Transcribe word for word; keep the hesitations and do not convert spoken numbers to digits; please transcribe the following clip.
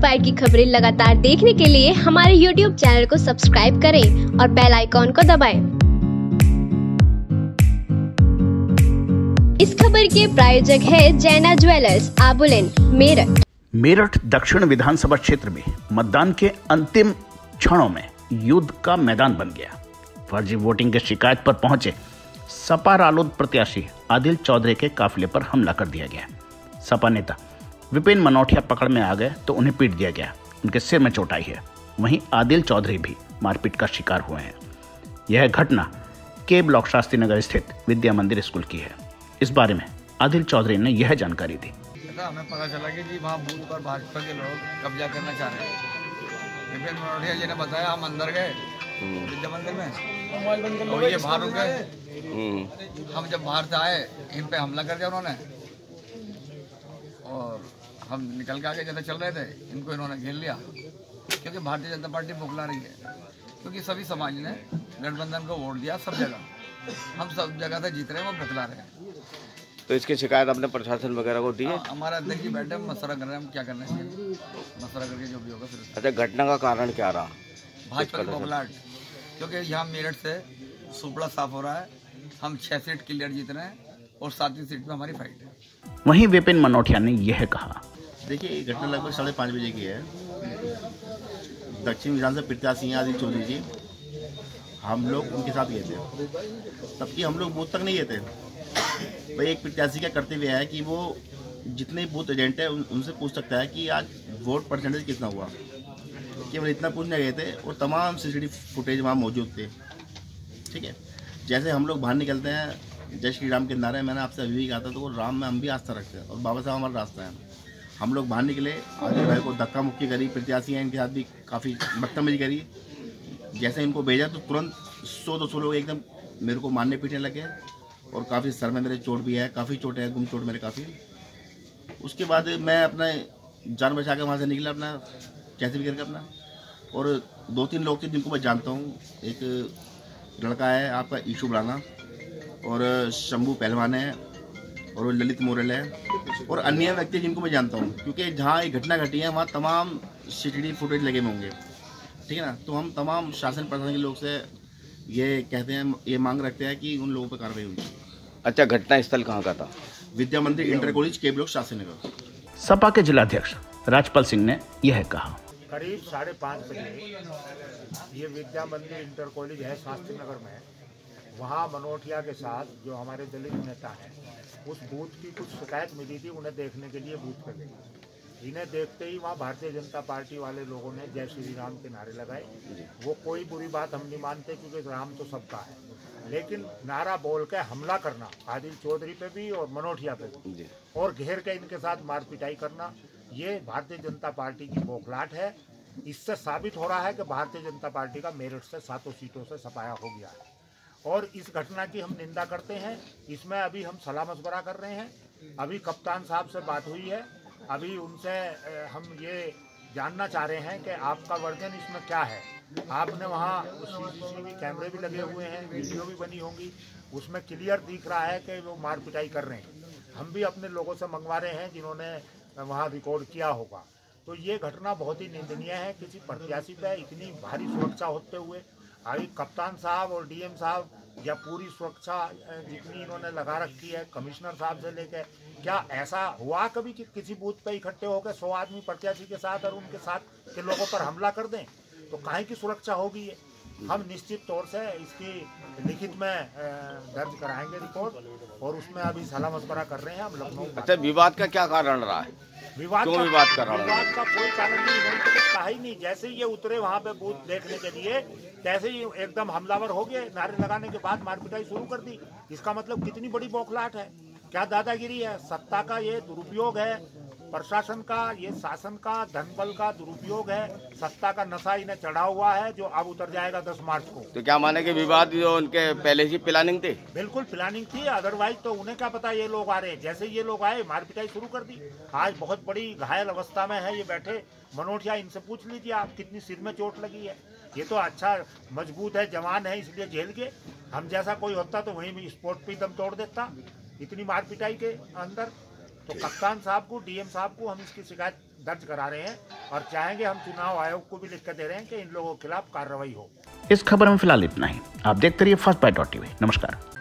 Inspire की खबरें लगातार देखने के लिए हमारे यूट्यूब चैनल को सब्सक्राइब करें और बेल आइकॉन को दबाएं। इस खबर के प्रायोजक है जैना ज्वेलर्स, आबुलेन, मेरठ। मेरठ दक्षिण विधानसभा क्षेत्र में मतदान के अंतिम क्षणों में युद्ध का मैदान बन गया। फर्जी वोटिंग की शिकायत पर पहुंचे सपा रालोद प्रत्याशी आदिल चौधरी के काफिले पर हमला कर दिया गया। सपा नेता विपिन मनोटिया पकड़ में आ गए तो उन्हें पीट दिया गया। उनके सिर में चोट आई है। वहीं आदिल चौधरी भी मारपीट का शिकार हुए हैं। यह घटना के ब्लॉक शास्त्री नगर स्थित विद्या मंदिर स्कूल की है। इस बारे में आदिल चौधरी ने यह जानकारी दी। हमें पता चला कि जी वहाँ बूथ पर भाजपा के लोग कब्जा करना चाह रहे हैं। विपिन मनोटिया जी ने बताया, हम अंदर गए विद्या मंदिर में और ये बाहर रुक गए। हम जब बाहर से आए, इन पे हमला कर दिया उन्होंने और हम निकल के आगे जैसे चल रहे थे, इनको इन्होंने घेर लिया क्योंकि भारतीय जनता पार्टी बौखला रही है। क्योंकि सभी समाज ने गठबंधन को वोट दिया, सब जगह हम सब जगह से जीत रहे हैं, वो बतला रहे हैं। तो इसकी शिकायत आपने प्रशासन वगैरह को दी है? हमारा अध्यक्ष जी बैठे मशवरा कर रहे हैं, हम क्या करना चाहिए, मशवरा करके जो भी होगा फिर। अच्छा, घटना का कारण क्या रहा? भाजपा की बौखलाहट, क्योंकि यहाँ मेरठ से सुपड़ा साफ हो रहा है। हम छह सीट क्लियर जीत रहे हैं और सातवीं सीट में हमारी फाइट है। वहीं विपिन मनोटिया ने यह कहा, देखिए ये घटना लगभग साढ़े पाँच बजे की है। दक्षिण विधानसभा प्रत्याशी हैं आदिल चौधरी जी, हम लोग उनके साथ गए थे। तब कि हम लोग बूथ तक नहीं गए थे। भाई एक प्रत्याशी का कर्तव्य है कि वो जितने बूथ एजेंट है उन, उनसे पूछ सकता है कि आज वोट परसेंटेज कितना हुआ। केवल इतना पूछने गए थे और तमाम सीसीटीवी फुटेज वहाँ मौजूद थे। ठीक है, जैसे हम लोग बाहर निकलते हैं, जय श्री राम के नारे मैंने आपसे अभी भी कहा था, तो वो राम में हम भी आस्था रखते हैं और बाबा साहब हमारा रास्ता है। हम लोग बाहर निकले, आदिल भाई को धक्का मुक्की करी, प्रत्याशी हैं इनके साथ भी काफ़ी बदतमीजी करी। जैसे इनको भेजा तो तुरंत सौ दो सौ लोग एकदम मेरे को मारने पीटने लगे और काफ़ी सर में मेरे चोट भी है, काफ़ी चोट है, गुम चोट मेरे काफ़ी। उसके बाद मैं अपना जान बचा के वहाँ से निकला अपना कैसे भी करके अपना। और दो तीन लोग थे जिनको मैं जानता हूँ। एक लड़का है आपका ईशु राणा और शंभू पहलवान है और ललित मोरल है और अन्य व्यक्ति जिनको मैं जानता हूँ, क्योंकि जहाँ ये घटना घटी है वहाँ तमाम सीसीटीवी फुटेज लगे हुए होंगे। ठीक है ना, तो हम तमाम शासन प्रशासन के लोग से ये कहते हैं, ये मांग रखते हैं कि उन लोगों पर कार्रवाई होनी चाहिए। अच्छा, घटना स्थल कहाँ का था? विद्या मंदिर इंटर कॉलेज के ब्लॉक शास्त्री नगर। सपा के जिलाध्यक्ष राजपाल सिंह ने यह कहा, करीब साढ़े पाँच बजे ये विद्या मंदिर इंटर कॉलेज है शास्त्री नगर में। वहाँ मनोटिया के साथ जो हमारे दलित नेता हैं, उस बूथ की कुछ शिकायत मिली थी, उन्हें देखने के लिए बूथ पर गई। इन्हें देखते ही वहाँ भारतीय जनता पार्टी वाले लोगों ने जय श्री राम के नारे लगाए। वो कोई बुरी बात हम नहीं मानते क्योंकि राम तो सबका है, लेकिन नारा बोल के हमला करना आदिल चौधरी पे भी और मनोटिया पे भी और घेर के इनके साथ मार पिटाई करना, ये भारतीय जनता पार्टी की बौखलाहट है। इससे साबित हो रहा है कि भारतीय जनता पार्टी का मेरठ से सातों सीटों से सफाया हो गया है और इस घटना की हम निंदा करते हैं। इसमें अभी हम सलाह मशवरा कर रहे हैं। अभी कप्तान साहब से बात हुई है, अभी उनसे हम ये जानना चाह रहे हैं कि आपका वर्जन इसमें क्या है। आपने वहाँ सीसीटीवी कैमरे भी लगे हुए हैं, वीडियो भी बनी होंगी, उसमें क्लियर दिख रहा है कि वो मार पिटाई कर रहे हैं। हम भी अपने लोगों से मंगवा रहे हैं जिन्होंने वहाँ रिकॉर्ड किया होगा। तो ये घटना बहुत ही निंदनीय है। किसी प्रत्याशी पे इतनी भारी सुरक्षा होते हुए अभी कप्तान साहब और डीएम साहब या पूरी सुरक्षा जितनी इन्होंने लगा रखी है, कमिश्नर साहब से लेकर, क्या ऐसा हुआ कभी कि किसी बूथ पे इकट्ठे होकर सौ आदमी प्रत्याशी के साथ और उनके साथ के लोगों पर हमला कर दें? तो काहे की सुरक्षा होगी ये? हम निश्चित तौर से इसकी लिखित में दर्ज कराएंगे रिपोर्ट और उसमें अभी सलाह मशवरा कर रहे हैं हम लखनऊ। अच्छा, विवाद का क्या कारण रहा है? विवाद क्यों का विवाद कर रहा है? विवाद का कोई कारण नहीं, इन्होंने तो कुछ कहा ही नहीं। जैसे ही ये उतरे वहाँ पे बूथ देखने के लिए, तैसे ही एकदम हमलावर हो गए। नारे लगाने के बाद मार पिटाई शुरू कर दी। इसका मतलब कितनी बड़ी बौखलाहट है, क्या दादागिरी है। सत्ता का ये दुरुपयोग है, प्रशासन का, ये शासन का, धन बल का दुरुपयोग है। सत्ता का नशा इन्हें चढ़ा हुआ है जो अब उतर जाएगा दस मार्च को। तो क्या माने कि विवाद जो उनके पहले से प्लानिंग थी? बिल्कुल प्लानिंग थी, अदरवाइज तो उन्हें क्या पता ये लोग आ रहे हैं। जैसे ये लोग आए मार पिटाई शुरू कर दी। आज बहुत बड़ी घायल अवस्था में है ये बैठे मनोटिया, इनसे पूछ लीजिए आप कितनी सिर में चोट लगी है। ये तो अच्छा मजबूत है, जवान है, इसलिए झेल के। हम जैसा कोई होता तो वहीं भी स्पोर्ट पे दम तोड़ देता इतनी मार पिटाई के अंदर। तो कप्तान साहब को, डीएम साहब को हम इसकी शिकायत दर्ज करा रहे हैं और चाहेंगे हम चुनाव आयोग को भी लिख कर दे रहे हैं कि इन लोगों के खिलाफ कार्रवाई हो। इस खबर में फिलहाल इतना ही। आप देखते रहिए फर्स्ट बाइट डॉट टीवी। नमस्कार।